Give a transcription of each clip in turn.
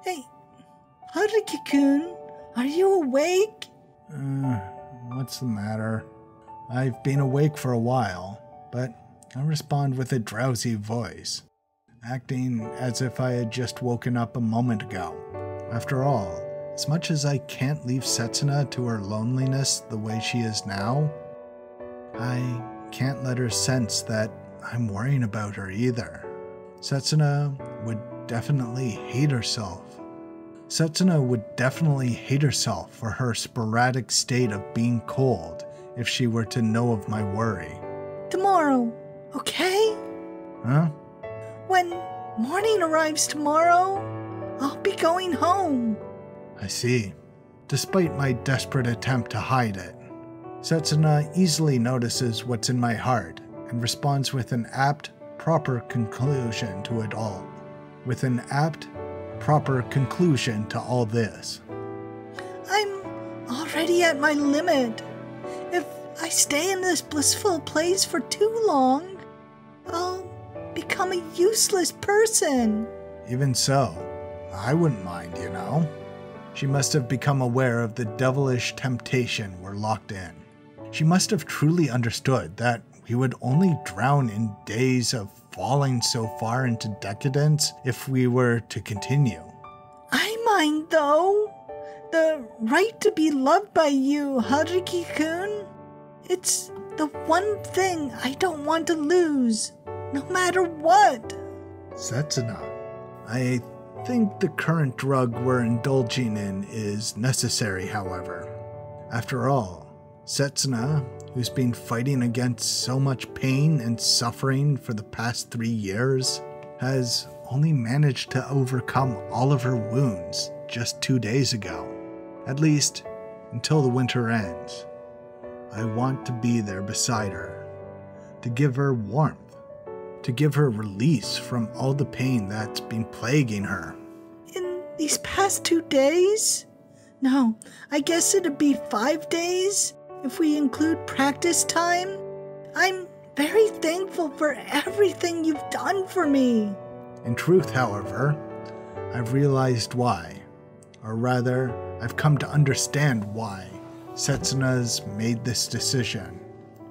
Hey, Haruki-kun, are you awake? What's the matter? I've been awake for a while, but I respond with a drowsy voice, acting as if I had just woken up a moment ago. After all, as much as I can't leave Setsuna to her loneliness the way she is now, I can't let her sense that I'm worrying about her either. Setsuna would definitely hate herself. Setsuna would definitely hate herself for her sporadic state of being cold if she were to know of my worry. Tomorrow, okay? Huh? When morning arrives tomorrow, I'll be going home. I see. Despite my desperate attempt to hide it, Setsuna easily notices what's in my heart and responds with an apt, proper conclusion to it all. With an apt, proper conclusion to all this. I'm already at my limit. If I stay in this blissful place for too long, I'll become a useless person. Even so, I wouldn't mind, you know. She must have become aware of the devilish temptation we're locked in. She must have truly understood that we would only drown in days of falling so far into decadence if we were to continue. I mind, though. The right to be loved by you, Haruki-kun. It's the one thing I don't want to lose, no matter what. Setsuna, I think the current drug we're indulging in is necessary, however. After all, Setsuna, who's been fighting against so much pain and suffering for the past 3 years, has only managed to overcome all of her wounds just 2 days ago. At least, until the winter ends. I want to be there beside her, to give her warmth, to give her release from all the pain that's been plaguing her. In these past 2 days? No, I guess it'd be 5 days if we include practice time. I'm very thankful for everything you've done for me. In truth, however, I've realized why, or rather, I've come to understand why Setsuna's made this decision.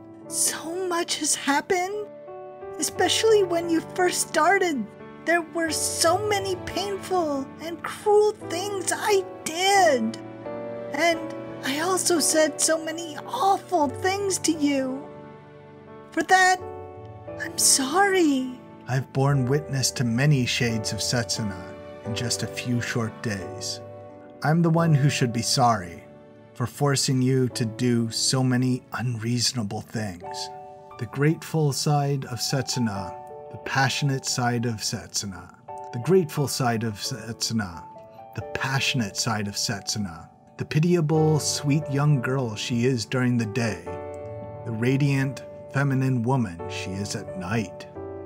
So much has happened, especially when you first started. There were so many painful and cruel things I did. And I also said so many awful things to you. For that, I'm sorry. I've borne witness to many shades of Setsuna in just a few short days. I'm the one who should be sorry for forcing you to do so many unreasonable things. The grateful side of Setsuna, the passionate side of Setsuna, the grateful side of Setsuna, the passionate side of Setsuna, the pitiable, sweet young girl she is during the day, the radiant, feminine woman she is at night.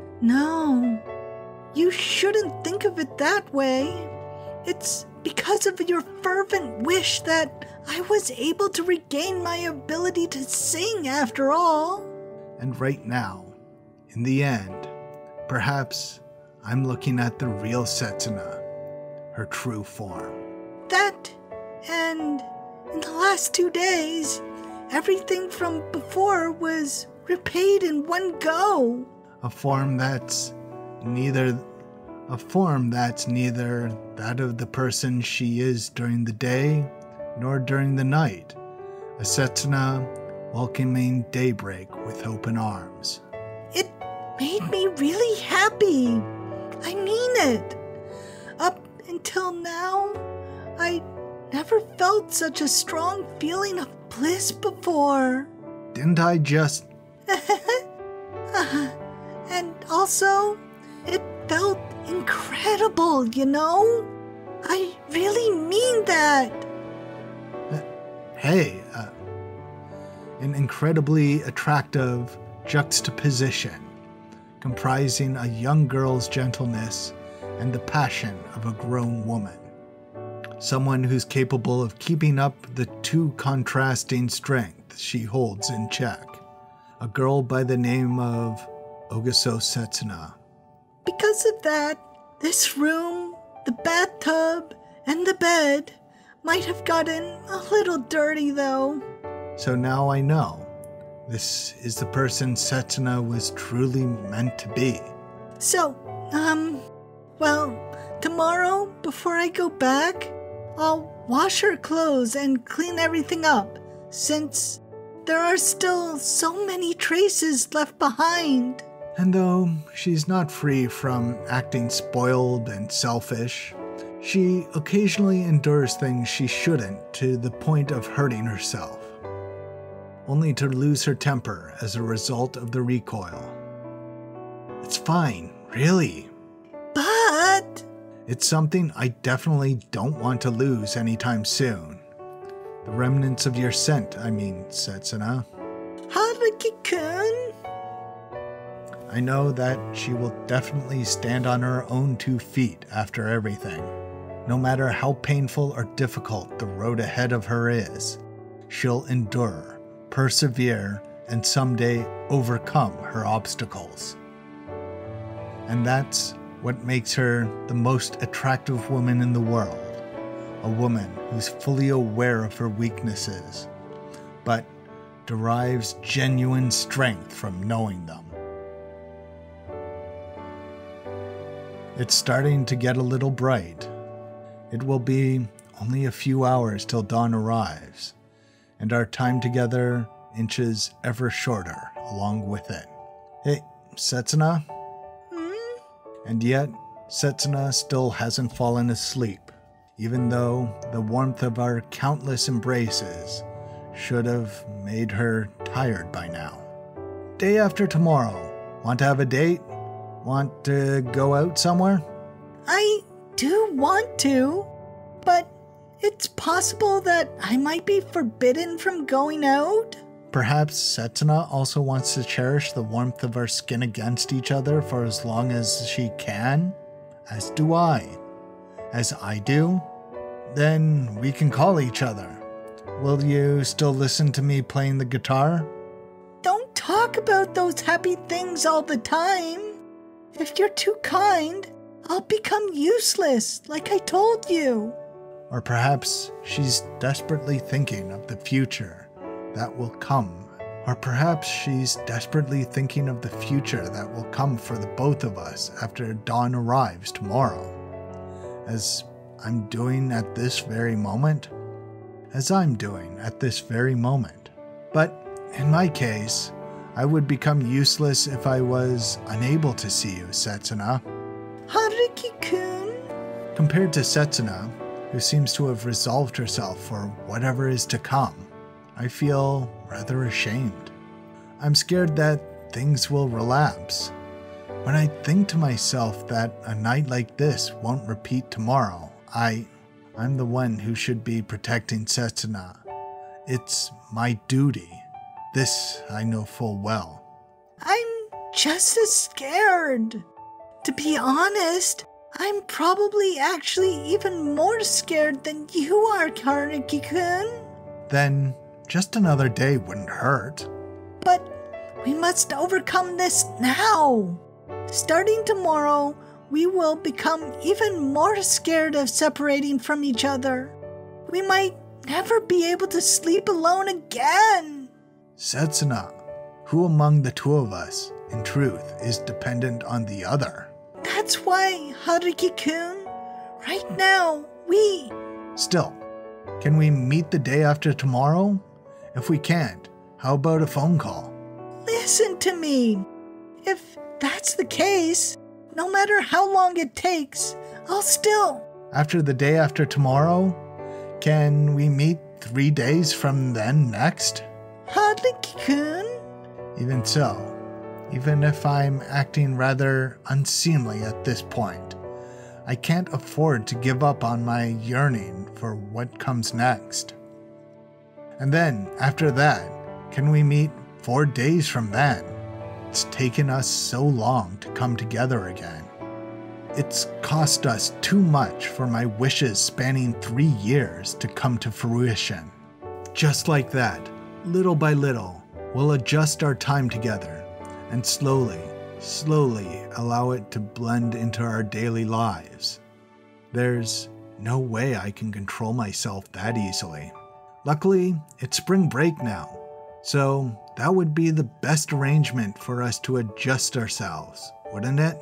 No, you shouldn't think of it that way. It's because of your fervent wish that I was able to regain my ability to sing after all. And right now, in the end, perhaps I'm looking at the real Setsuna, her true form. That, and in the last 2 days, everything from before was repaid in one go. A form that's neither that of the person she is during the day, nor during the night. A Setsuna welcoming daybreak with open arms. It made me really happy. I mean it. Up until now, I never felt such a strong feeling of bliss before. Didn't I just... And also, it felt incredible, you know? I really mean that. Hey, an incredibly attractive juxtaposition, comprising a young girl's gentleness and the passion of a grown woman. Someone who's capable of keeping up the two contrasting strengths she holds in check. A girl by the name of Ogaso Setsuna. Because of that, this room, the bathtub, And the bed might have gotten a little dirty, though. So now I know. This is the person Setsuna was truly meant to be. So, well, tomorrow, before I go back, I'll wash her clothes and clean everything up, since there are still so many traces left behind. And though she's not free from acting spoiled and selfish, she occasionally endures things she shouldn't to the point of hurting herself, only to lose her temper as a result of the recoil. It's fine, really. But It's something I definitely don't want to lose anytime soon. The remnants of your scent, I mean, Setsuna. Haruki-kun? I know that she will definitely stand on her own 2 feet after everything. No matter how painful or difficult the road ahead of her is, she'll endure, persevere, and someday overcome her obstacles. And that's what makes her the most attractive woman in the world. A woman who's fully aware of her weaknesses, but derives genuine strength from knowing them. It's starting to get a little bright. It will be only a few hours till dawn arrives, and our time together inches ever shorter along with it. Hey, Setsuna? And yet, Setsuna still hasn't fallen asleep, even though the warmth of our countless embraces should have made her tired by now. Day after tomorrow, want to have a date? Want to go out somewhere? I do want to, but it's possible that I might be forbidden from going out. Perhaps Setsuna also wants to cherish the warmth of our skin against each other for as long as she can, as do I. As I do? Then we can call each other. Will you still listen to me playing the guitar? Don't talk about those happy things all the time. If you're too kind, I'll become useless, like I told you. Or perhaps she's desperately thinking of the future that will come. Or perhaps she's desperately thinking of the future that will come for the both of us after dawn arrives tomorrow. As I'm doing at this very moment. But in my case, I would become useless if I was unable to see you, Setsuna. Haruki-kun? Compared to Setsuna, who seems to have resolved herself for whatever is to come, I feel rather ashamed. I'm scared that things will relapse. When I think to myself that a night like this won't repeat tomorrow, I'm the one who should be protecting Setsuna. It's my duty. This I know full well. I'm just as scared. To be honest, I'm probably actually even more scared than you are, Haruki-kun. Then just another day wouldn't hurt. But we must overcome this now. Starting tomorrow, we will become even more scared of separating from each other. We might never be able to sleep alone again. Setsuna, who among the two of us, in truth, is dependent on the other? That's why, Haruki-kun, right now, we... Still, can we meet the day after tomorrow? If we can't, how about a phone call? Listen to me. If that's the case, no matter how long it takes, I'll still... After the day after tomorrow? Can we meet 3 days from then next? Haruki-kun? Even so, even if I'm acting rather unseemly at this point, I can't afford to give up on my yearning for what comes next. And then, after that, can we meet 4 days from then? It's taken us so long to come together again. It's cost us too much for my wishes spanning 3 years to come to fruition. Just like that, little by little, we'll adjust our time together and slowly allow it to blend into our daily lives. There's no way I can control myself that easily. Luckily, it's spring break now, so that would be the best arrangement for us to adjust ourselves, wouldn't it?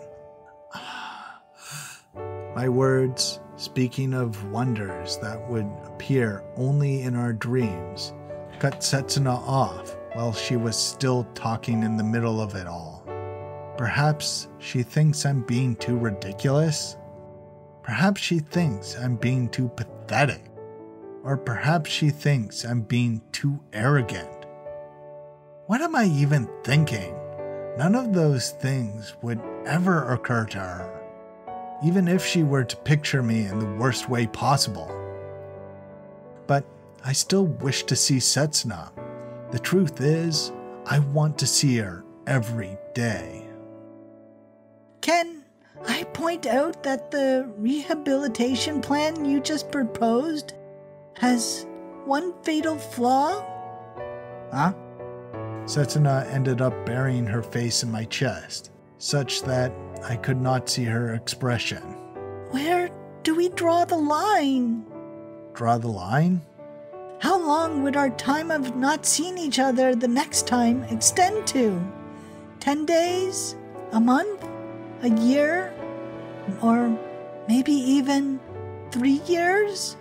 My words, speaking of wonders that would appear only in our dreams, cut Setsuna off while she was still talking in the middle of it all. Perhaps she thinks I'm being too ridiculous? Perhaps she thinks I'm being too pathetic. Or perhaps she thinks I'm being too arrogant. What am I even thinking? None of those things would ever occur to her, even if she were to picture me in the worst way possible. But I still wish to see Setsuna. The truth is, I want to see her every day. Can I point out that the rehabilitation plan you just proposed has one fatal flaw? Huh? Setsuna ended up burying her face in my chest, such that I could not see her expression. Where do we draw the line? Draw the line? How long would our time of not seeing each other the next time extend to? 10 days? A month? A year? Or maybe even 3 years?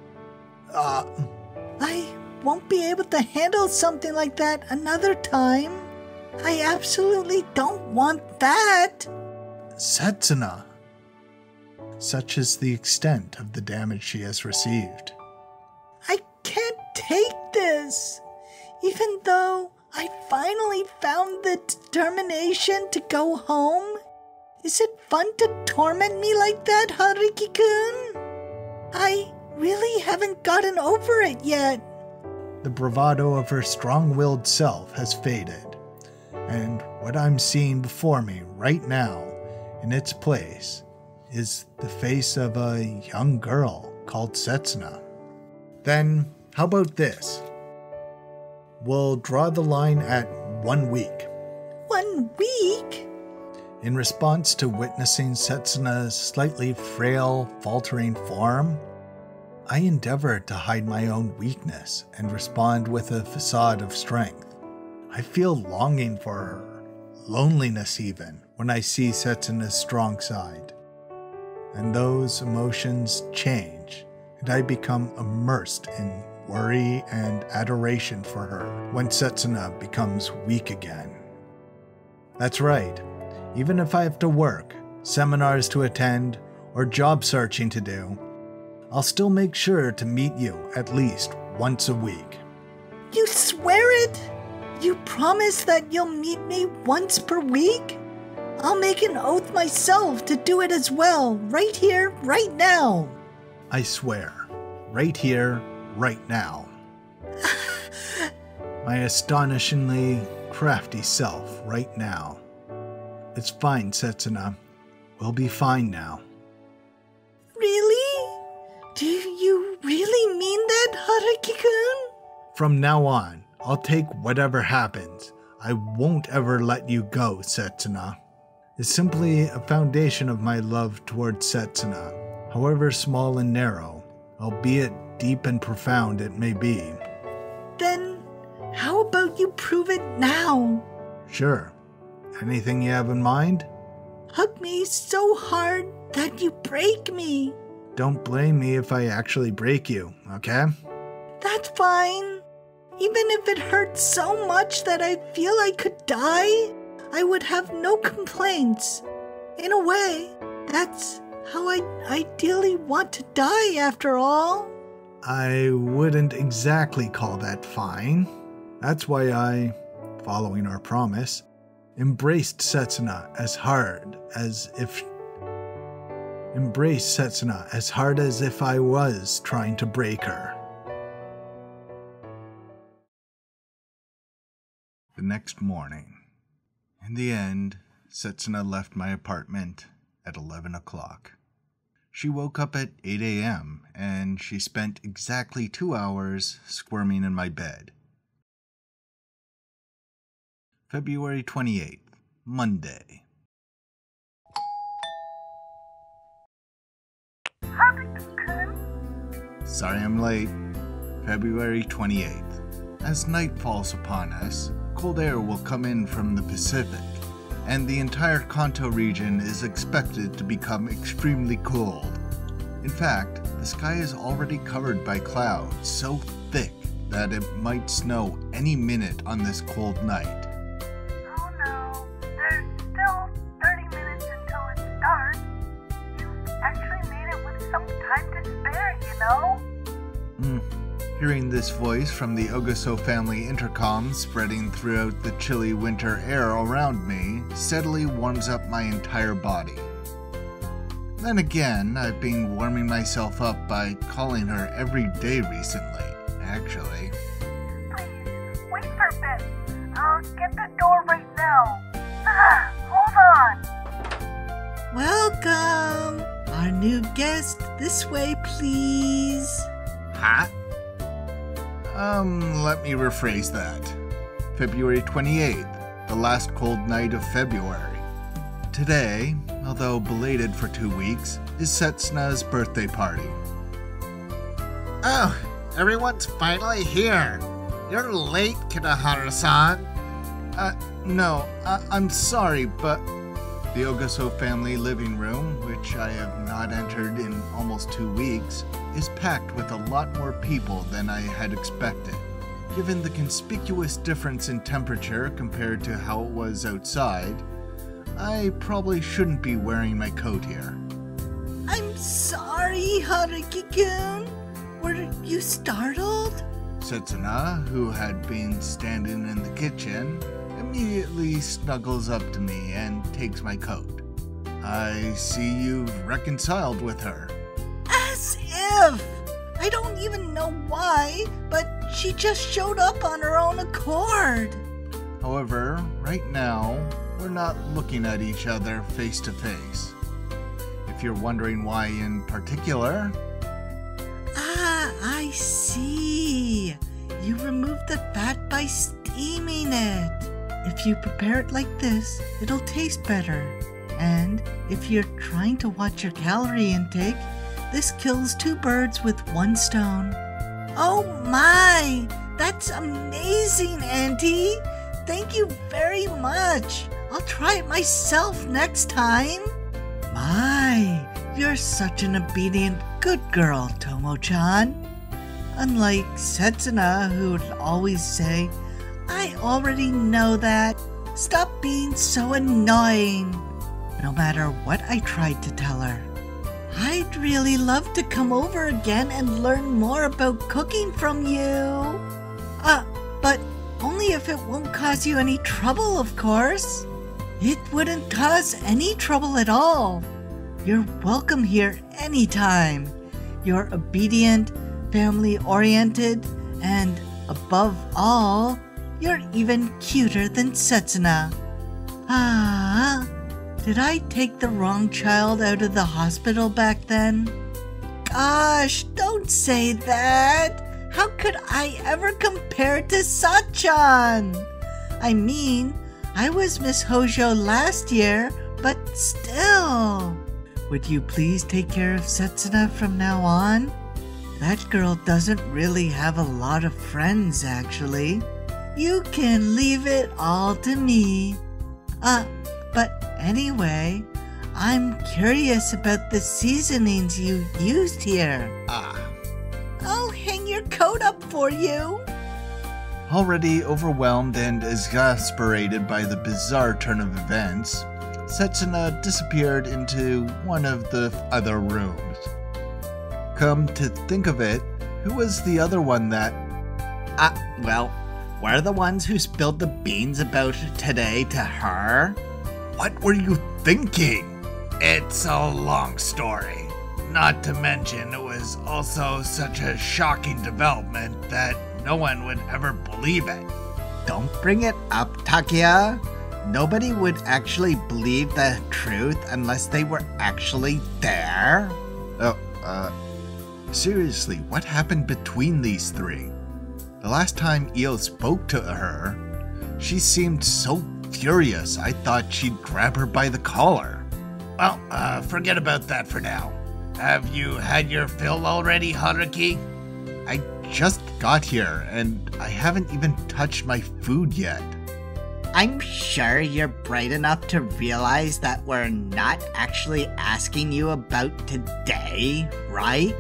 I won't be able to handle something like that another time. I absolutely don't want that. Setsuna. Such is the extent of the damage she has received. I can't take this. Even though I finally found the determination to go home, is it fun to torment me like that, Haruki-kun? I really haven't gotten over it yet. The bravado of her strong-willed self has faded, and what I'm seeing before me right now, in its place, is the face of a young girl called Setsuna. Then, how about this? We'll draw the line at 1 week. 1 week? In response to witnessing Setsuna's slightly frail, faltering form, I endeavor to hide my own weakness and respond with a facade of strength. I feel longing for her, loneliness even, when I see Setsuna's strong side. And those emotions change, and I become immersed in worry and adoration for her when Setsuna becomes weak again. That's right, even if I have to work, seminars to attend, or job searching to do, I'll still make sure to meet you at least once a week. You swear it? You promise that you'll meet me once per week? I'll make an oath myself to do it as well, right here, right now. I swear, right here, right now. My astonishingly crafty self right now. It's fine, Setsuna. We'll be fine now. Really? Do you really mean that, Haruki-kun? From now on, I'll take whatever happens. I won't ever let you go, Setsuna. It's simply a foundation of my love towards Setsuna, however small and narrow, albeit deep and profound it may be. Then, how about you prove it now? Sure. Anything you have in mind? Hug me so hard that you break me. Don't blame me if I actually break you, okay? That's fine. Even if it hurts so much that I feel I could die, I would have no complaints. In a way, that's how I ideally want to die after all. I wouldn't exactly call that fine. That's why I, following our promise, embraced Setsuna as hard as if I was trying to break her. The next morning. In the end, Setsuna left my apartment at 11 o'clock. She woke up at 8 a.m. and she spent exactly 2 hours squirming in my bed. February 28th, Monday. Haruki-kun, Sorry I'm late. February 28th. As night falls upon us, cold air will come in from the Pacific, and the entire Kanto region is expected to become extremely cold. In fact, the sky is already covered by clouds so thick that it might snow any minute on this cold night. Oh no, there's still 30 minutes until it starts. You've actually made it with some time to spare, you know? Hearing this voice from the Ogaso family intercom spreading throughout the chilly winter air around me steadily warms up my entire body. Then again, I've been warming myself up by calling her every day recently, actually. Please, wait for a bit. I'll get the door right now. Hold on. Welcome. Our new guest, this way, please. Huh? Let me rephrase that. February 28th, the last cold night of February. Today, although belated for 2 weeks, is Setsuna's birthday party. Oh, everyone's finally here. You're late, Kinohara-san. No, I'm sorry, but the Ogaso family living room, which I have not entered in almost 2 weeks, is packed with a lot more people than I had expected. Given the conspicuous difference in temperature compared to how it was outside, I probably shouldn't be wearing my coat here. I'm sorry, Haruki-kun. Were you startled? Setsuna, who had been standing in the kitchen, immediately snuggles up to me and takes my coat. I see you've reconciled with her. As if! I don't even know why, but she just showed up on her own accord. However, right now, we're not looking at each other face to face. If you're wondering why in particular... I see. You remove the fat by steaming it. If you prepare it like this, it'll taste better. And if you're trying to watch your calorie intake, this kills 2 birds with 1 stone. Oh my! That's amazing, Auntie! Thank you very much! I'll try it myself next time! My, you're such an obedient good girl, Tomo-chan. Unlike Setsuna, who would always say, I already know that. Stop being so annoying. No matter what I tried to tell her. I'd really love to come over again and learn more about cooking from you. But only if it won't cause you any trouble, of course. It wouldn't cause any trouble at all. You're welcome here anytime. You're obedient, family-oriented, and above all, you're even cuter than Setsuna. Did I take the wrong child out of the hospital back then? Gosh, don't say that. How could I ever compare to Sachan? I mean, I was Miss Hojo last year, but still. Would you please take care of Setsuna from now on? That girl doesn't really have a lot of friends, actually. You can leave it all to me. But anyway, I'm curious about the seasonings you used here. I'll hang your coat up for you. Already overwhelmed and exasperated by the bizarre turn of events, Setsuna disappeared into one of the other rooms. Come to think of it, who was the other one that... Well, we're the ones who spilled the beans about today to her. What were you thinking? It's a long story. Not to mention, it was also such a shocking development that no one would ever believe it. Don't bring it up, Takia. Nobody would actually believe the truth unless they were actually there. Seriously, what happened between these three? The last time Io spoke to her, she seemed so furious I thought she'd grab her by the collar. Well, forget about that for now. Have you had your fill already, Haruki? I just got here, and I haven't even touched my food yet. I'm sure you're bright enough to realize that we're not actually asking you about today, right?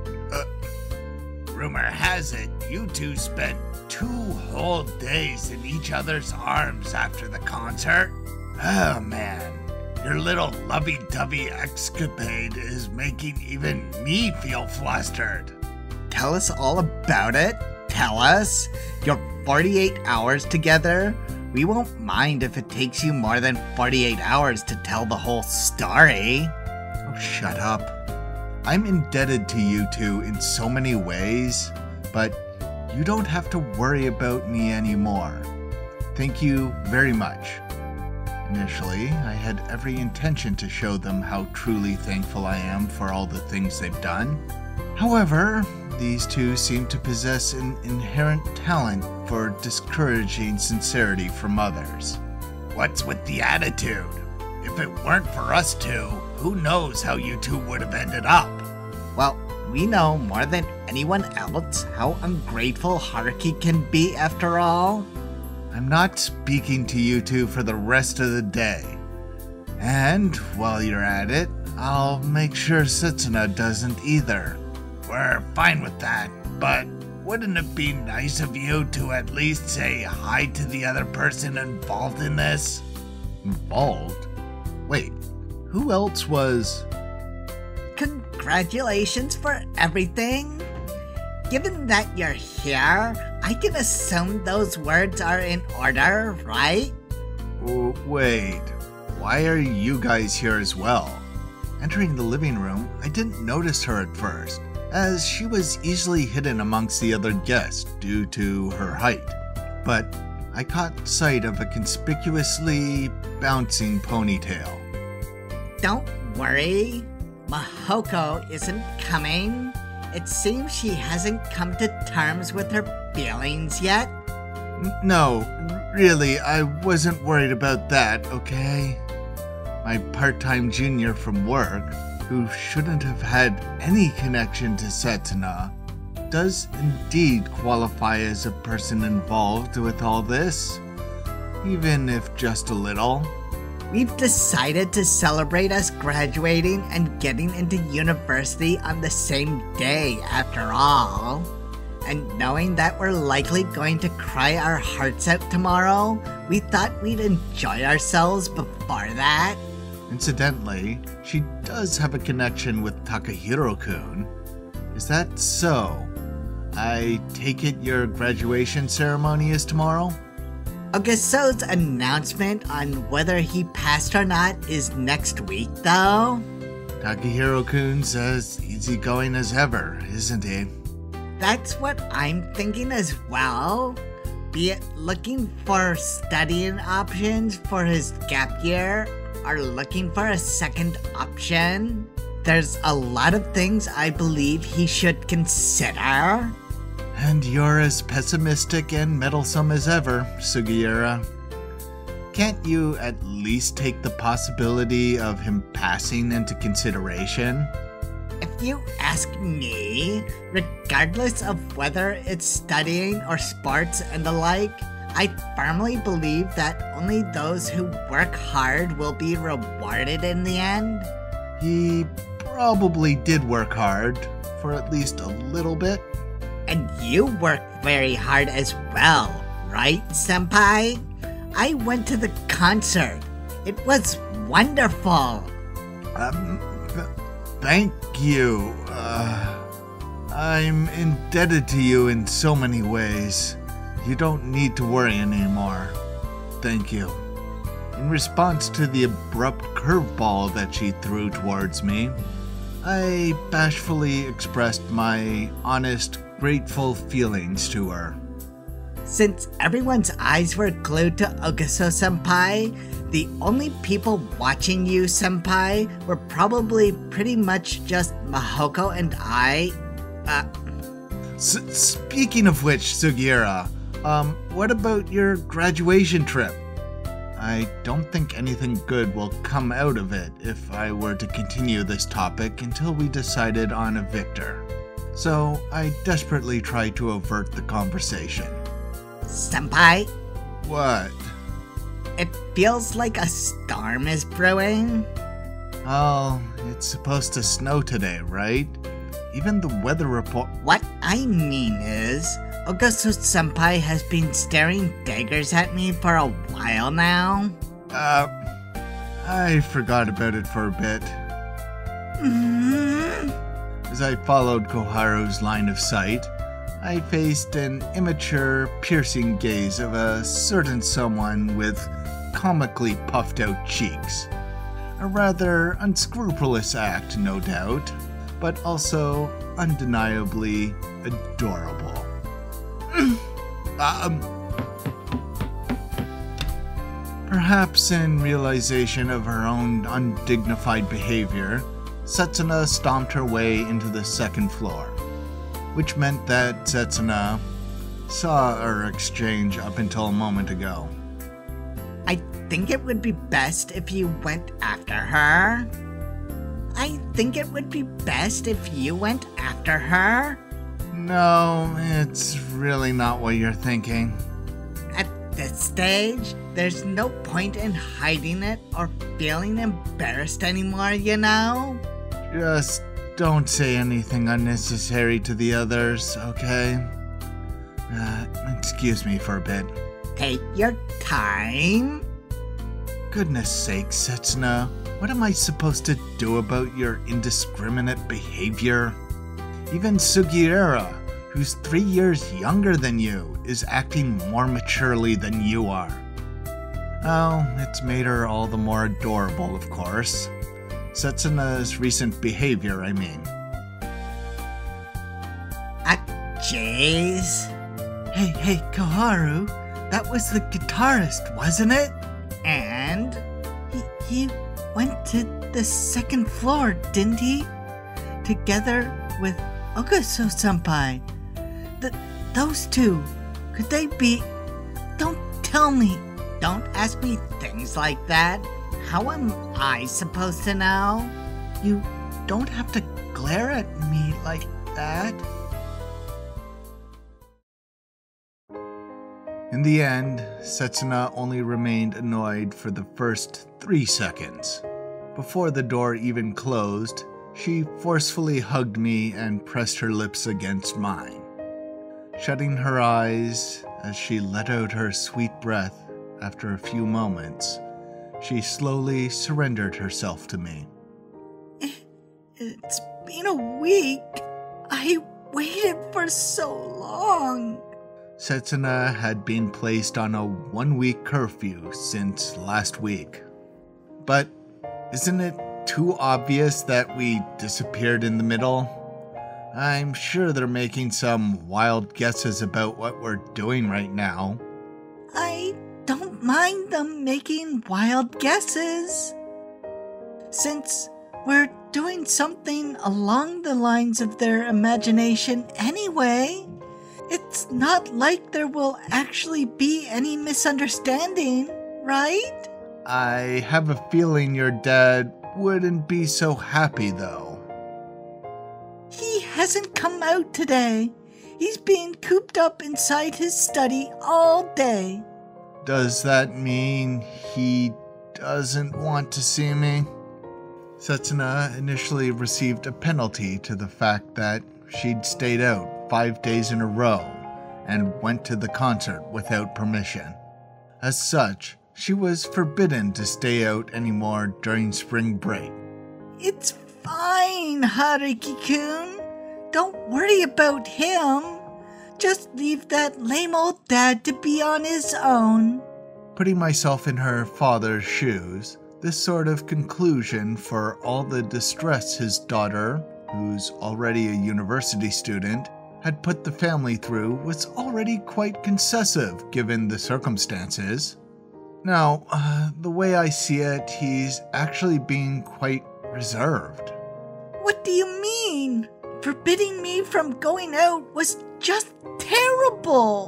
Rumor has it you two spent 2 whole days in each other's arms after the concert. Oh man, your little lovey-dovey escapade is making even me feel flustered. Tell us all about it. Tell us. Your 48 hours together. We won't mind if it takes you more than 48 hours to tell the whole story. Oh, shut up. I'm indebted to you two in so many ways, but you don't have to worry about me anymore. Thank you very much. Initially, I had every intention to show them how truly thankful I am for all the things they've done. However, these two seem to possess an inherent talent for discouraging sincerity from others. What's with the attitude? If it weren't for us two, who knows how you two would have ended up? Well, we know more than anyone else how ungrateful Haruki can be after all. I'm not speaking to you two for the rest of the day. And while you're at it, I'll make sure Setsuna doesn't either. We're fine with that, but wouldn't it be nice of you to at least say hi to the other person involved in this? Involved? Wait, who else was... Congratulations for everything. Given that you're here, I can assume those words are in order, right? Wait, why are you guys here as well? Entering the living room, I didn't notice her at first, as she was easily hidden amongst the other guests due to her height. But I caught sight of a conspicuously bouncing ponytail. Don't worry, Mahoko isn't coming. It seems she hasn't come to terms with her feelings yet. No, really, I wasn't worried about that, okay? My part-time junior from work, who shouldn't have had any connection to Setsuna, does indeed qualify as a person involved with all this, even if just a little. We've decided to celebrate us graduating and getting into university on the same day after all. And knowing that we're likely going to cry our hearts out tomorrow, we thought we'd enjoy ourselves before that. Incidentally, she does have a connection with Takahiro-kun. Is that so? I take it your graduation ceremony is tomorrow? Ogaso's announcement on whether he passed or not is next week, though. Takahiro-kun's as easygoing as ever, isn't he? That's what I'm thinking as well. Be it looking for studying options for his gap year or looking for a second option. There's a lot of things I believe he should consider. And you're as pessimistic and meddlesome as ever, Sugiura. Can't you at least take the possibility of him passing into consideration? If you ask me, regardless of whether it's studying or sports and the like, I firmly believe that only those who work hard will be rewarded in the end. He probably did work hard, for at least a little bit. And you work very hard as well, right, Senpai? I went to the concert. It was wonderful. Thank you. I'm indebted to you in so many ways. You don't need to worry anymore. Thank you. In response to the abrupt curveball that she threw towards me, I bashfully expressed my honest, grateful feelings to her. Since everyone's eyes were glued to Ogaso-senpai, the only people watching you, Senpai, were probably pretty much just Mahoko and I. Speaking of which, Sugiura, what about your graduation trip? I don't think anything good will come out of it if I were to continue this topic until we decided on a victor. So I desperately tried to avert the conversation. Senpai, What? it feels like a storm is brewing. Oh, it's supposed to snow today, right? Even the weather report... What I mean is, Ogasu-senpai has been staring daggers at me for a while now. I forgot about it for a bit. As I followed Koharu's line of sight, I faced an immature, piercing gaze of a certain someone with comically puffed out cheeks. A rather unscrupulous act, no doubt, but also undeniably adorable. Perhaps in realization of her own undignified behavior, Setsuna stomped her way into the second floor, which meant that Setsuna saw our exchange up until a moment ago. I think it would be best if you went after her. I think it would be best if you went after her. No, it's really not what you're thinking. At this stage, there's no point in hiding it or feeling embarrassed anymore, you know? Just don't say anything unnecessary to the others, okay? Excuse me for a bit. Take your time. Goodness sake, Setsuna, what am I supposed to do about your indiscriminate behavior? Even Sugiura, who's 3 years younger than you, is acting more maturely than you are. Oh, it's made her all the more adorable, of course. Setsuna's recent behavior, I mean. Jeez. Hey, Koharu, that was the guitarist, wasn't it? And? He went to the second floor, didn't he? Together with Ogasu-senpai. Those two, could they be... Don't tell me. Don't ask me things like that. How am I supposed to know? You don't have to glare at me like that. In the end, Setsuna only remained annoyed for the first 3 seconds. Before the door even closed, she forcefully hugged me and pressed her lips against mine. Shutting her eyes as she let out her sweet breath after a few moments, she slowly surrendered herself to me. It's been a week. I waited for so long. Setsuna had been placed on a 1-week curfew since last week. But isn't it too obvious that we disappeared in the middle? I'm sure they're making some wild guesses about what we're doing right now. I don't mind them making wild guesses. Since we're doing something along the lines of their imagination anyway, it's not like there will actually be any misunderstanding, right? I have a feeling your dad wouldn't be so happy, though. He hasn't come out today. He's been cooped up inside his study all day. Does that mean he doesn't want to see me? Setsuna initially received a penalty to the fact that she'd stayed out 5 days in a row and went to the concert without permission. As such, she was forbidden to stay out anymore during spring break. It's fine, Haruki-kun. Don't worry about him. Just leave that lame old dad to be on his own. Putting myself in her father's shoes, this sort of conclusion for all the distress his daughter, who's already a university student, had put the family through was already quite concessive given the circumstances. Now, the way I see it, he's actually being quite reserved. What do you mean? Forbidding me from going out was just terrible.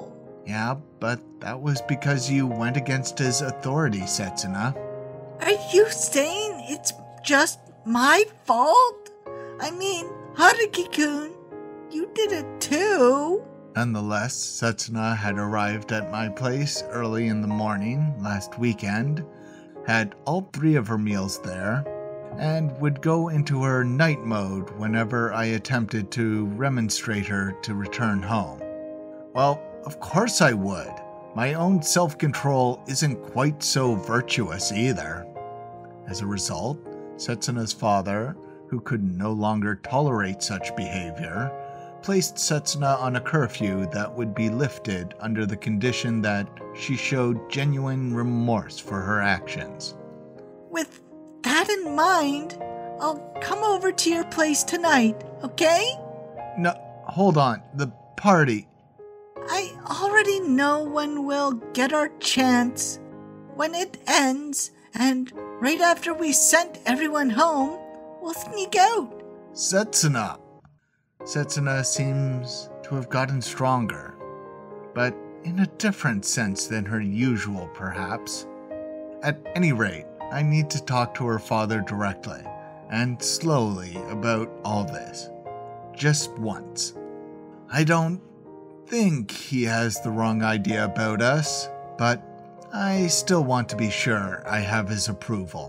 Yeah, but that was because you went against his authority, Setsuna. Are you saying it's just my fault? I mean, Haruki-kun, you did it too. Nonetheless, Setsuna had arrived at my place early in the morning last weekend, had all 3 of her meals there, and would go into her night mode whenever I attempted to remonstrate her to return home. Well, of course I would. My own self-control isn't quite so virtuous either. As a result, Setsuna's father, who could no longer tolerate such behavior, placed Setsuna on a curfew that would be lifted under the condition that she showed genuine remorse for her actions. With that in mind, I'll come over to your place tonight, okay? No, hold on. The party. I already know when we'll get our chance. When it ends, and right after we sent everyone home, we'll sneak out. Setsuna. Setsuna seems to have gotten stronger, but in a different sense than her usual, perhaps. At any rate, I need to talk to her father directly, and slowly about all this. Just once. I don't think he has the wrong idea about us, but I still want to be sure I have his approval.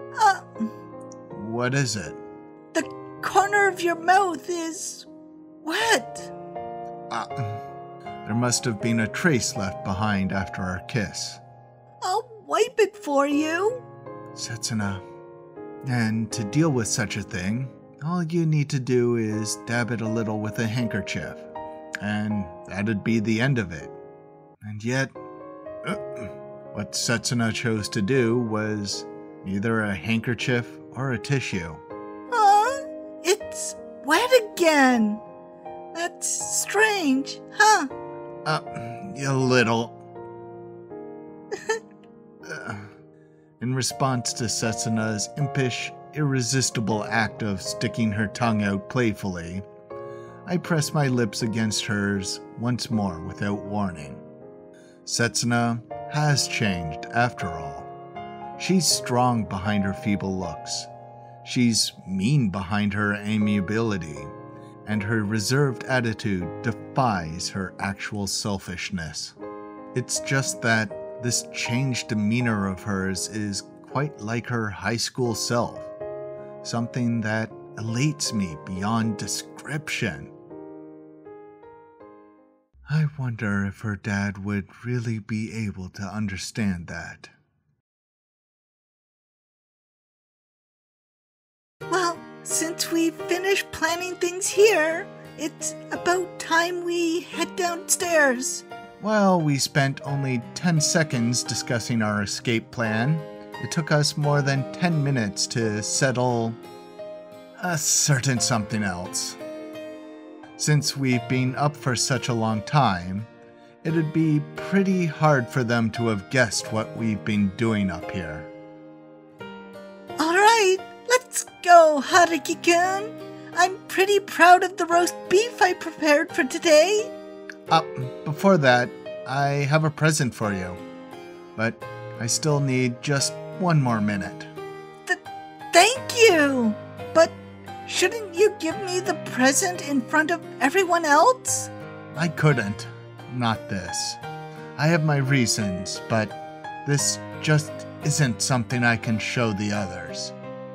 What is it? The corner of your mouth is wet. There must have been a trace left behind after our kiss. I'll wipe it for you. Setsuna. And to deal with such a thing, all you need to do is dab it a little with a handkerchief, and that'd be the end of it. And yet, what Setsuna chose to do was neither a handkerchief or a tissue. It's wet again. That's strange, huh? A little. In response to Setsuna's impish, irresistible act of sticking her tongue out playfully, I press my lips against hers once more without warning. Setsuna has changed after all. She's strong behind her feeble looks. She's mean behind her amiability, and her reserved attitude defies her actual selfishness. It's just that this changed demeanor of hers is quite like her high school self, something that elates me beyond description. I wonder if her dad would really be able to understand that. Well, since we've finished planning things here, it's about time we head downstairs. Well, we spent only 10 seconds discussing our escape plan. It took us more than 10 minutes to settle a certain something else. Since we've been up for such a long time, it'd be pretty hard for them to have guessed what we've been doing up here. All right, let's go, Haruki-kun. I'm pretty proud of the roast beef I prepared for today. Before that, I have a present for you. But I still need just one more minute. Thank you! But shouldn't you give me the present in front of everyone else? I couldn't. Not this. I have my reasons, but this just isn't something I can show the others.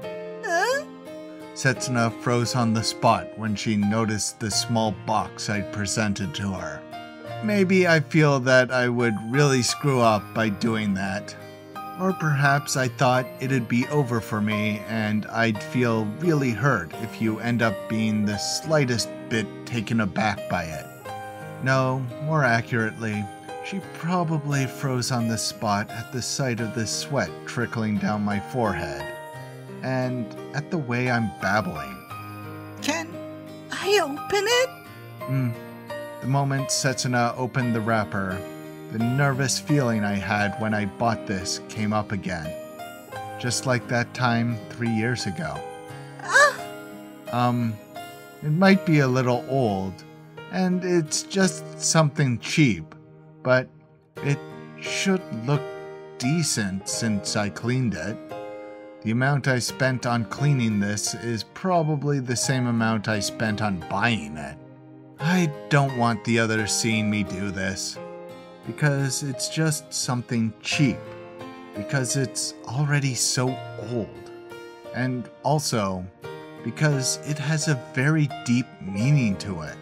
Setsuna froze on the spot when she noticed the small box I'd presented to her. Maybe I feel that I would really screw up by doing that. Or perhaps I thought it'd be over for me and I'd feel really hurt if you end up being the slightest bit taken aback by it. No, more accurately, she probably froze on the spot at the sight of the sweat trickling down my forehead, and at the way I'm babbling. Can I open it? The moment Setsuna opened the wrapper, the nervous feeling I had when I bought this came up again. Just like that time 3 years ago. It might be a little old, and it's just something cheap, but it should look decent since I cleaned it. The amount I spent on cleaning this is probably the same amount I spent on buying it. I don't want the others seeing me do this, because it's just something cheap, because it's already so old, and also because it has a very deep meaning to it.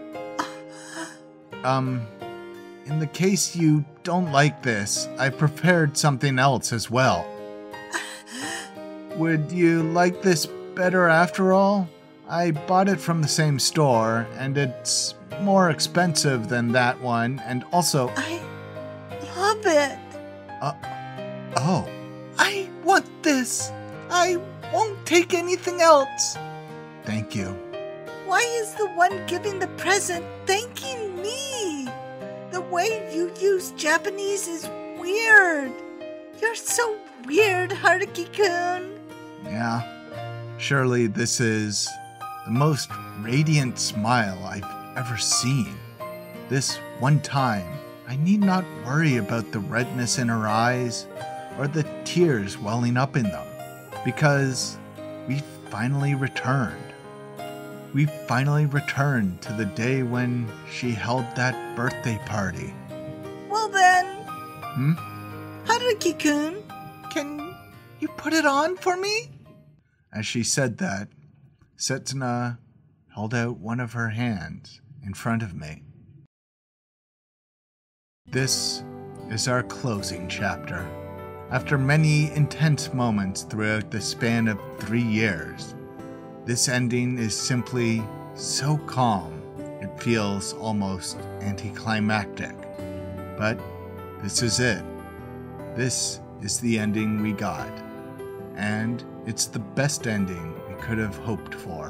In the case you don't like this, I prepared something else as well. Would you like this better after all? I bought it from the same store, and it's more expensive than that one, and also... I love it. Oh. I want this. I won't take anything else. Thank you. Why is the one giving the present thanking me? The way you use Japanese is weird. You're so weird, Haruki-kun. Yeah. Surely this is the most radiant smile I've ever seen. This one time, I need not worry about the redness in her eyes or the tears welling up in them, because we finally returned. We finally returned to the day when she held that birthday party. Well then, Haruki-kun, can you put it on for me? As she said that, Setsuna held out one of her hands in front of me. This is our closing chapter. After many intense moments throughout the span of 3 years, this ending is simply so calm, it feels almost anticlimactic. But this is it. This is the ending we got. And it's the best ending we could have hoped for.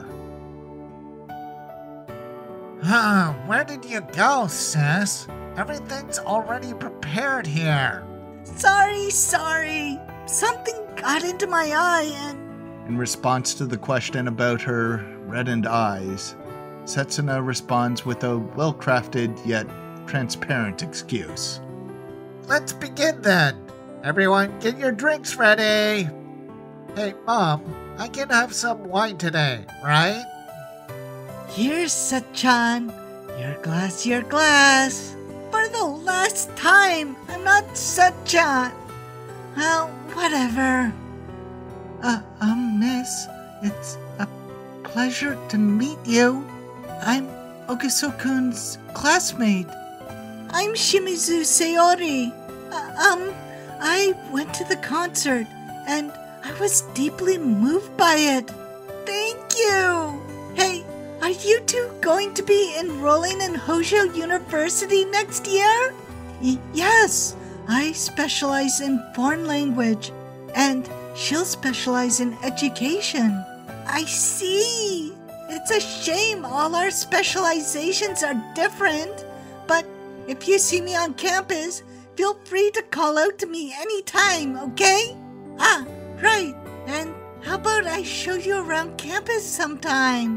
Where did you go, sis? Everything's already prepared here. Sorry. Something got into my eye and... In response to the question about her reddened eyes, Setsuna responds with a well-crafted yet transparent excuse. Let's begin then. Everyone, get your drinks ready. Hey, Mom, I can have some wine today, right? Here's Set-chan. Your glass. For the last time, I'm not Set-chan. Well, whatever. Miss, it's a pleasure to meet you. I'm Ogaso-kun's classmate. I'm Shimizu Sayori. I went to the concert, and I was deeply moved by it. Thank you! Hey, are you two going to be enrolling in Hojo University next year? Yes, I specialize in foreign language, and she'll specialize in education. I see. It's a shame all our specializations are different, but if you see me on campus, feel free to call out to me anytime, okay? Right. And how about I show you around campus sometime?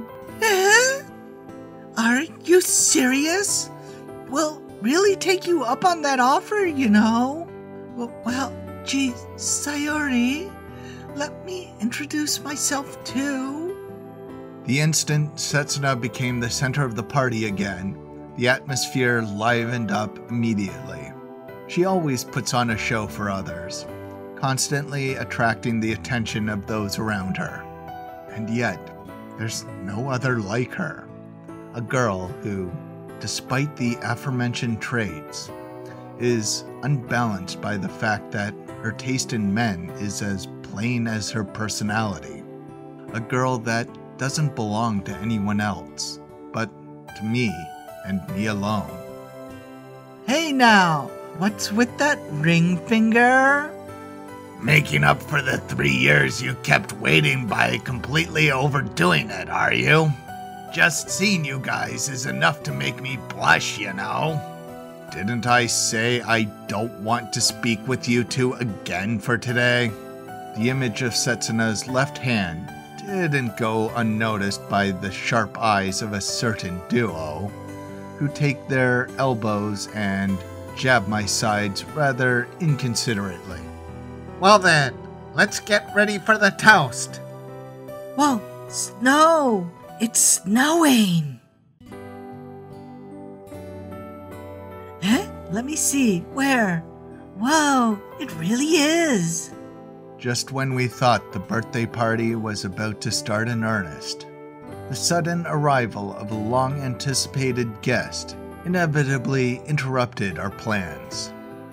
Are you serious? We'll really take you up on that offer, you know. Well, gee, Sayori, let me introduce myself too. The instant Setsuna became the center of the party again, the atmosphere livened up immediately. She always puts on a show for others, constantly attracting the attention of those around her. And yet, there's no other like her. A girl who, despite the aforementioned traits, is unbalanced by the fact that her taste in men is as plain as her personality. A girl that doesn't belong to anyone else, but to me and me alone. Hey now, what's with that ring finger? Making up for the 3 years you kept waiting by completely overdoing it, are you? Just seeing you guys is enough to make me blush, you know? Didn't I say I don't want to speak with you two again for today? The image of Setsuna's left hand didn't go unnoticed by the sharp eyes of a certain duo, who take their elbows and jab my sides rather inconsiderately. Well then, let's get ready for the toast. Whoa, snow! It's snowing! Eh? Let me see. Where? Whoa, it really is! Just when we thought the birthday party was about to start in earnest, the sudden arrival of a long-anticipated guest inevitably interrupted our plans.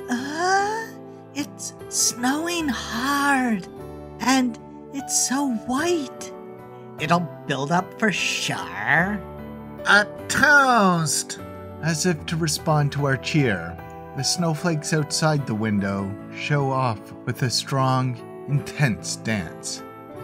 It's snowing hard, and it's so white. It'll build up for sure. A toast! As if to respond to our cheer, the snowflakes outside the window show off with a strong, intense dance.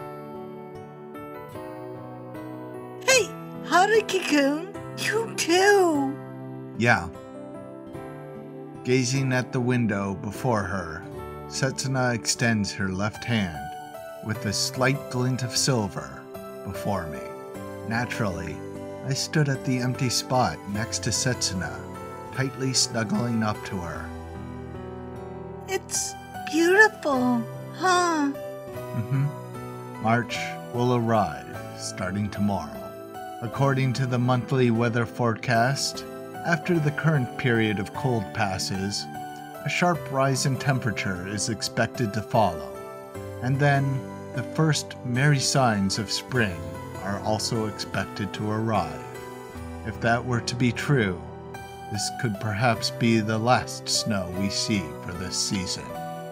Hey, Haruki-kun, you too! Yeah. Gazing at the window before her, Setsuna extends her left hand with a slight glint of silver before me. Naturally, I stood at the empty spot next to Setsuna, tightly snuggling up to her. It's beautiful, huh? March will arrive starting tomorrow. According to the monthly weather forecast, after the current period of cold passes, a sharp rise in temperature is expected to follow, and then the first merry signs of spring are also expected to arrive. If that were to be true, this could perhaps be the last snow we see for this season.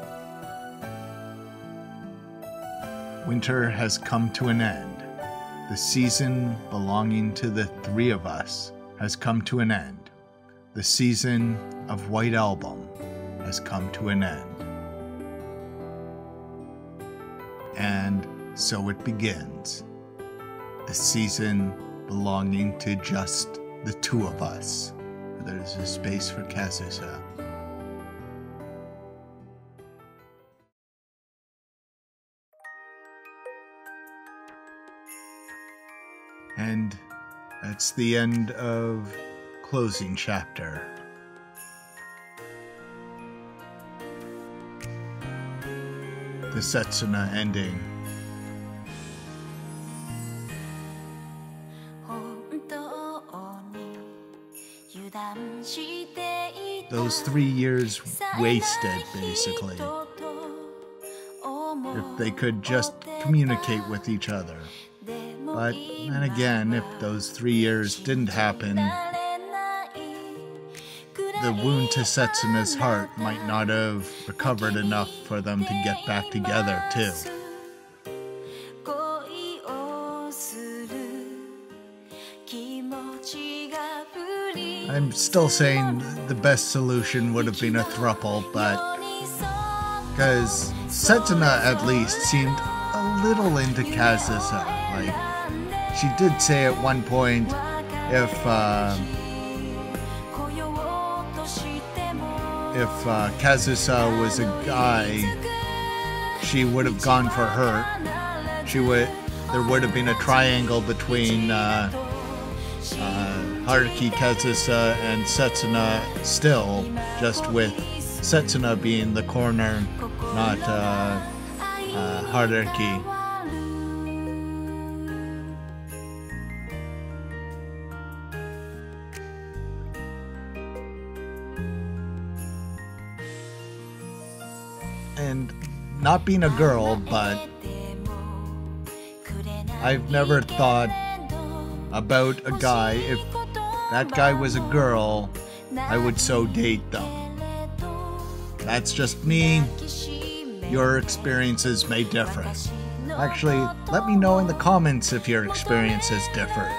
Winter has come to an end. The season belonging to the three of us has come to an end. The season of White Album has come to an end. And so it begins. The season belonging to just the two of us. There's a space for Kazusa. And that's the end of closing chapter. The Setsuna ending. Those 3 years wasted, basically. If they could just communicate with each other. But then again, if those 3 years didn't happen, the wound to Setsuna's heart might not have recovered enough for them to get back together, too. I'm still saying the best solution would have been a throuple, but because Setsuna at least seemed a little into Kazusa. Like, she did say at one point, if Kazusa was a guy, she would have gone for her. There would have been a triangle between Haruki, Kazusa, and Setsuna still, just with Setsuna being the corner, not Haruki. And not being a girl, but I've never thought about a guy. If that guy was a girl, I would so date them. That's just me. Your experiences may differ. Actually, let me know in the comments if your experiences differed.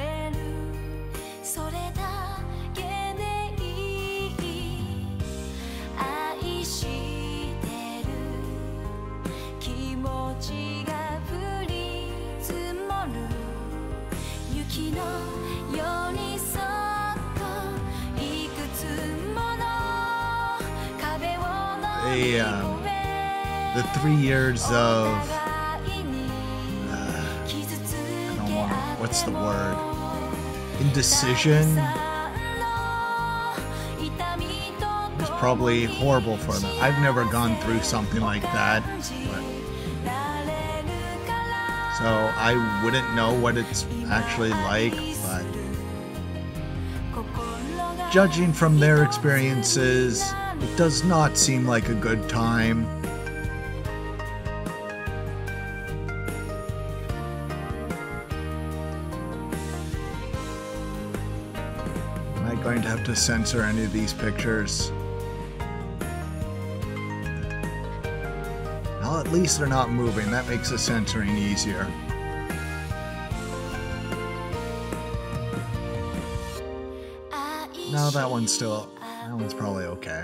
The 3 years of I don't want to, what's the word? Indecision. probably horrible for them. I've never gone through something like that, so I wouldn't know what it's actually like, but judging from their experiences, it does not seem like a good time. Am I going to have to censor any of these pictures? Well, at least they're not moving. That makes the censoring easier. No, that one's probably okay.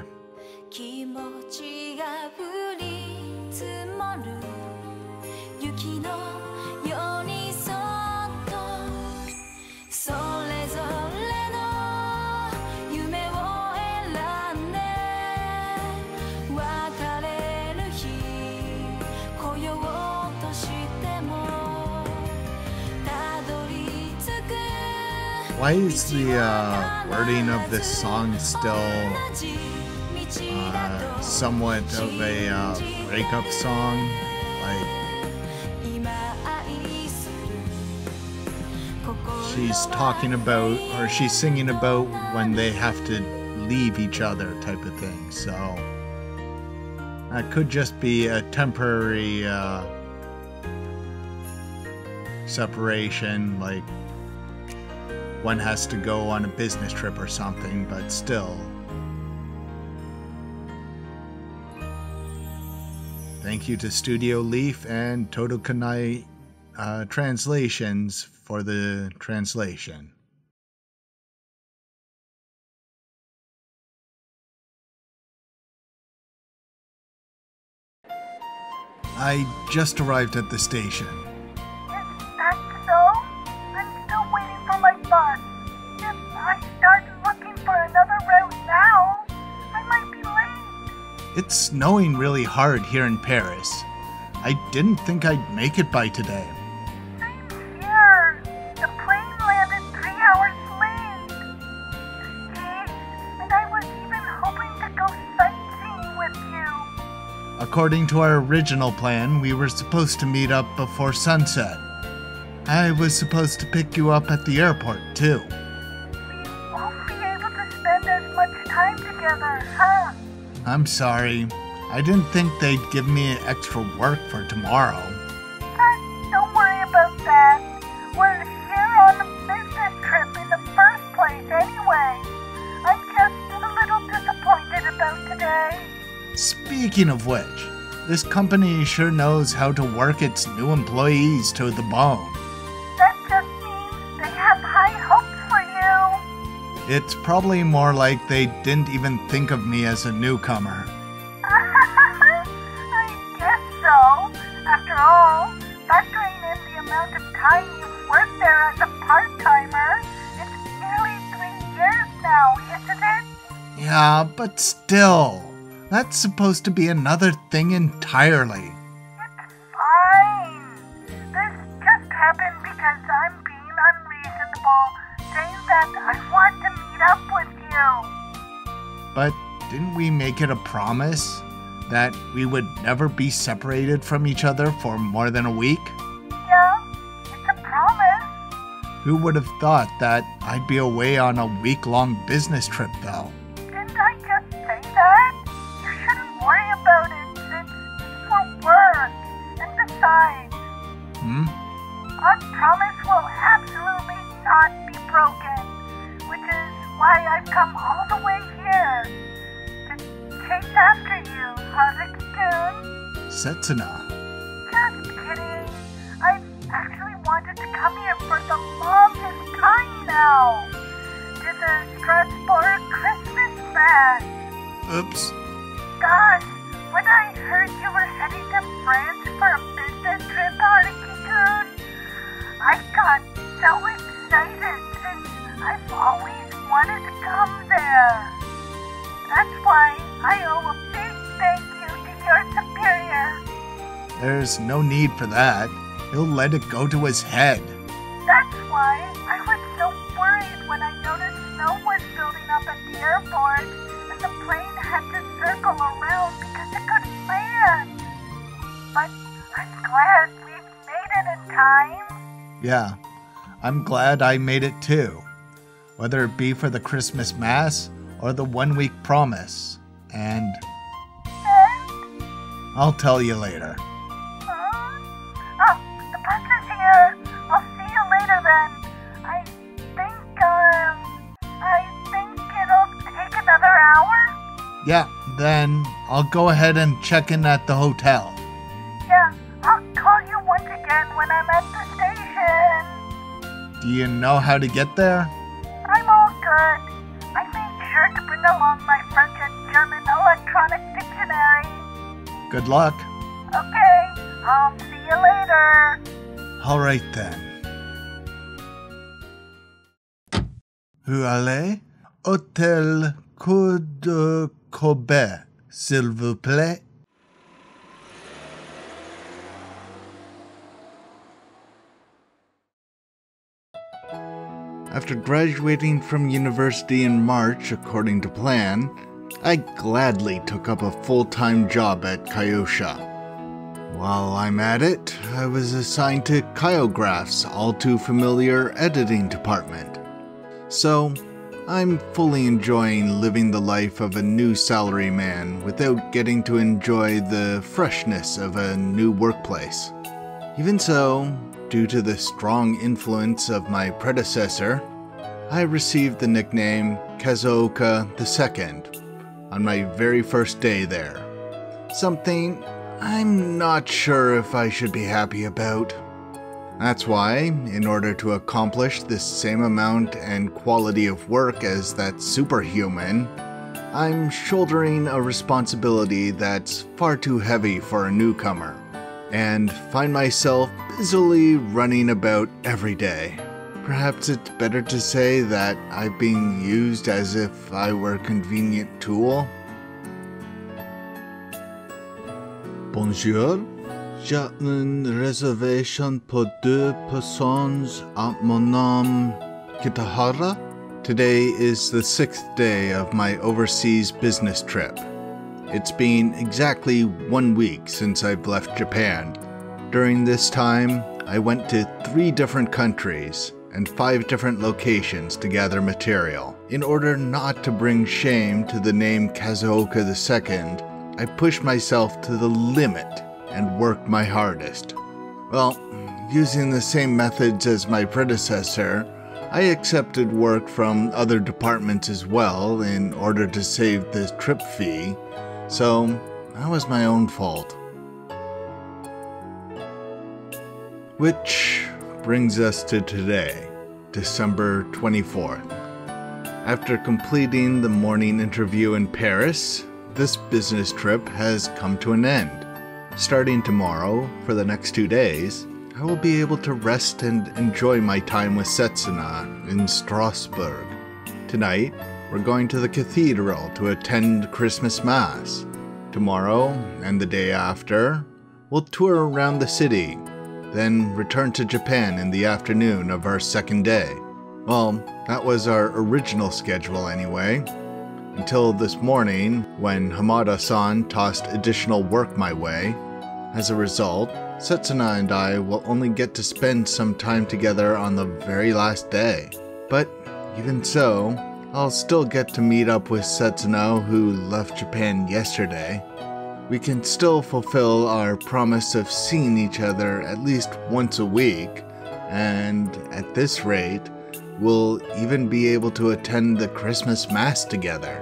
Why is the wording of this song still somewhat of a breakup song? Like, she's talking about, or she's singing about when they have to leave each other type of thing. So that could just be a temporary separation, like one has to go on a business trip or something, but still. Thank you to Studio Leaf and Totokanai Translations for the translation. I just arrived at the station. It's snowing really hard here in Paris. I didn't think I'd make it by today. Same here. The plane landed 3 hours late. Jeez, and I was even hoping to go sightseeing with you. According to our original plan, we were supposed to meet up before sunset. I was supposed to pick you up at the airport, too. We won't be able to spend as much time together, huh? I'm sorry. I didn't think they'd give me extra work for tomorrow. Don't worry about that. We're here on a business trip in the first place anyway. I'm just a little disappointed about today. Speaking of which, this company sure knows how to work its new employees to the bone. That just means they have high hopes for you. It's probably more like they didn't even think of me as a newcomer. I guess so. After all, factoring in the amount of time you've worked there as a part-timer, it's nearly 3 years now, isn't it? Yeah, but still, that's supposed to be another thing entirely. It's fine. This just happened because I'm being unreasonable, saying that I want to meet up with you. But didn't we make it a promise that we would never be separated from each other for more than a week? Yeah, it's a promise. Who would have thought that I'd be away on a week-long business trip, though? Didn't I just say that? You shouldn't worry about it since it's for work. And besides, our promise will absolutely not be broken, which is why I've come all the way here to chase after you, Haruki-kun. Setsuna. Just kidding. I've actually wanted to come here for the longest time now. To the Strasbourg Christmas Fest. Oops. Gosh, when I heard you were heading to France for a business trip, Haruki-kun, I got so excited since I've always wanted to come there. That's why I owe a big thank you to your superior. There's no need for that. He'll let it go to his head. That's why I was so worried when I noticed snow was building up at the airport and the plane had to glad we've made it in time. Yeah, I'm glad I made it too. Whether it be for the Christmas Mass or the 1 week promise. And I'll tell you later. The bus is here. I'll see you later then. I think it'll take another hour. Yeah, then I'll go ahead and check in at the hotel. Yeah, I'll call you once again when I'm at the station. Do you know how to get there? I'm all good. I made sure to bring along my French and German electronic dictionary. Good luck. Okay, I'll see you later. All right then. Où allez? Hôtel Coup de Corbet, s'il vous plaît. After graduating from university in March according to plan, I gladly took up a full-time job at Kyosha. While I'm at it, I was assigned to Kyograph's all-too-familiar editing department. So, I'm fully enjoying living the life of a new salaryman without getting to enjoy the freshness of a new workplace. Even so, due to the strong influence of my predecessor, I received the nickname Kazuoka II on my very first day there. Something I'm not sure if I should be happy about. That's why, in order to accomplish the same amount and quality of work as that superhuman, I'm shouldering a responsibility that's far too heavy for a newcomer, and find myself busily running about every day. Perhaps it's better to say that I'm being used as if I were a convenient tool. Bonjour. J'ai une réservation pour 2 personnes à mon nom Kitahara. Today is the 6th day of my overseas business trip. It's been exactly 1 week since I've left Japan. During this time, I went to 3 different countries and 5 different locations to gather material. In order not to bring shame to the name Kazuoka II, I pushed myself to the limit and worked my hardest. Well, using the same methods as my predecessor, I accepted work from other departments as well in order to save the trip fee, so that was my own fault. Which brings us to today, December 24th. After completing the morning interview in Paris, this business trip has come to an end. Starting tomorrow, for the next 2 days, I will be able to rest and enjoy my time with Setsuna in Strasbourg. Tonight, we're going to the cathedral to attend Christmas Mass. Tomorrow, and the day after, we'll tour around the city, then return to Japan in the afternoon of our second day. Well, that was our original schedule anyway. Until this morning, when Hamada-san tossed additional work my way. As a result, Setsuna and I will only get to spend some time together on the very last day. But even so, I'll still get to meet up with Setsuna, who left Japan yesterday. We can still fulfill our promise of seeing each other at least once a week, and at this rate, we'll even be able to attend the Christmas Mass together.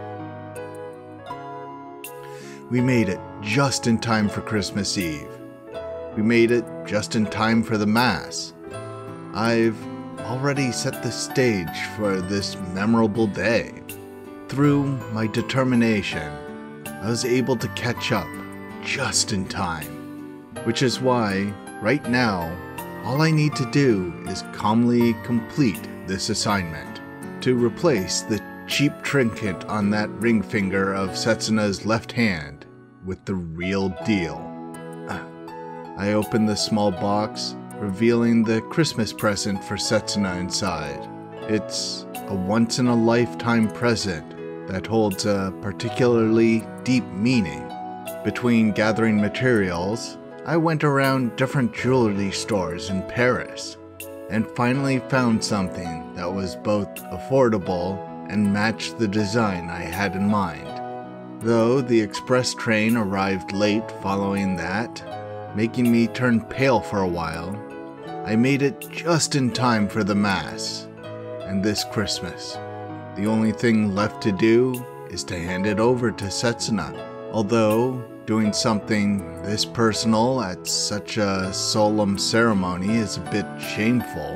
We made it just in time for Christmas Eve. We made it just in time for the Mass. I've already set the stage for this memorable day. Through my determination, I was able to catch up just in time. Which is why, right now, all I need to do is calmly complete this assignment to replace the cheap trinket on that ring finger of Setsuna's left hand with the real deal. I opened the small box, revealing the Christmas present for Setsuna inside. It's a once-in-a-lifetime present that holds a particularly deep meaning. Between gathering materials, I went around different jewelry stores in Paris and finally found something that was both affordable and matched the design I had in mind. Though the express train arrived late following that, making me turn pale for a while, I made it just in time for the Mass. And this Christmas, the only thing left to do is to hand it over to Setsuna. Although, doing something this personal at such a solemn ceremony is a bit shameful,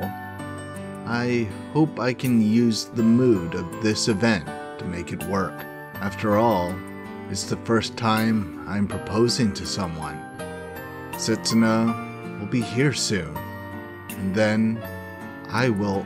I hope I can use the mood of this event to make it work. After all, it's the first time I'm proposing to someone. Setsuna will be here soon, and then I will...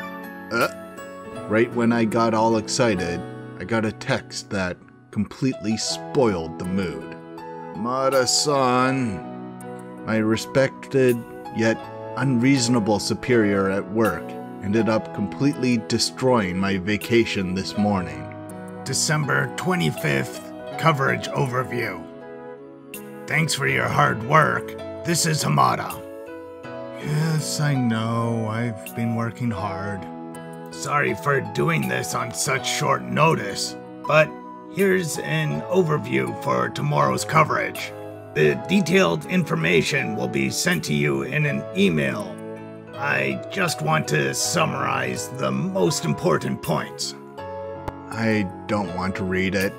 Right when I got all excited, I got a text that completely spoiled the mood. Mada-san, my respected yet unreasonable superior at work, ended up completely destroying my vacation this morning. December 25th, coverage overview. Thanks for your hard work. This is Hamada. Yes, I know. I've been working hard. Sorry for doing this on such short notice, but here's an overview for tomorrow's coverage. The detailed information will be sent to you in an email. I just want to summarize the most important points. I don't want to read it.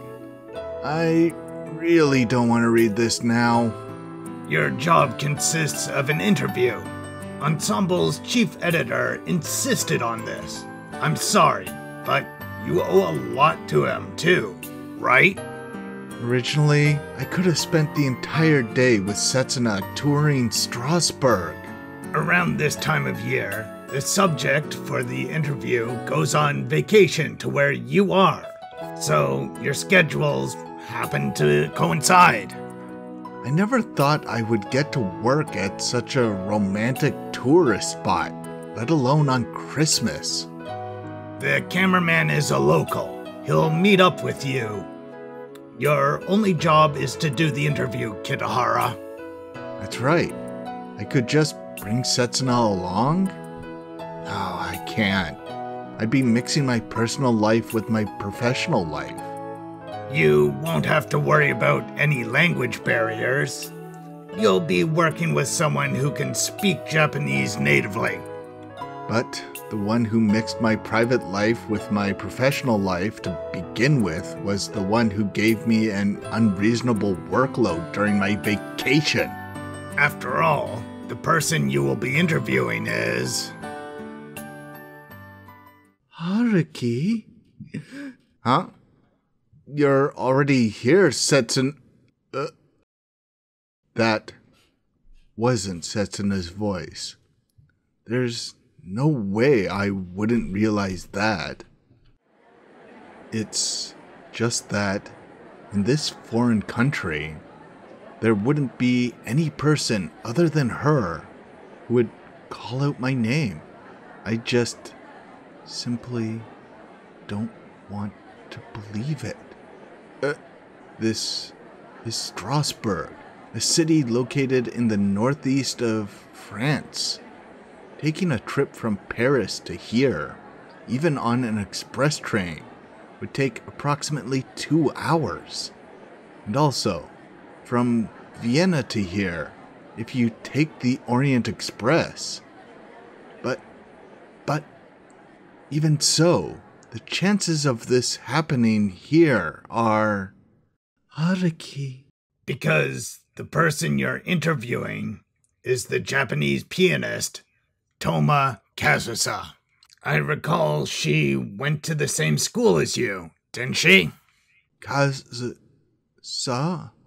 I really don't want to read this now. Your job consists of an interview. Ensemble's chief editor insisted on this. I'm sorry, but you owe a lot to him too, right? Originally, I could have spent the entire day with Setsuna touring Strasbourg. Around this time of year, the subject for the interview goes on vacation to where you are. So your schedules happen to coincide. I never thought I would get to work at such a romantic tourist spot, let alone on Christmas. The cameraman is a local. He'll meet up with you. Your only job is to do the interview, Kitahara. That's right. I could just bring Setsuna along? Oh, I can't. I'd be mixing my personal life with my professional life. You won't have to worry about any language barriers. You'll be working with someone who can speak Japanese natively. But the one who mixed my private life with my professional life to begin with was the one who gave me an unreasonable workload during my vacation. After all, the person you will be interviewing is... Haruki? Huh? You're already here, Setsuna. That wasn't Setsuna's voice. There's no way I wouldn't realize that. It's just that in this foreign country, there wouldn't be any person other than her who would call out my name. I just simply don't want to believe it. This is Strasbourg, a city located in the northeast of France. Taking a trip from Paris to here, even on an express train, would take approximately 2 hours. And also, from Vienna to here, if you take the Orient Express. But even so, the chances of this happening here are... Haruki. Because the person you're interviewing is the Japanese pianist, Toma Kazusa. I recall she went to the same school as you, didn't she? Kazusa?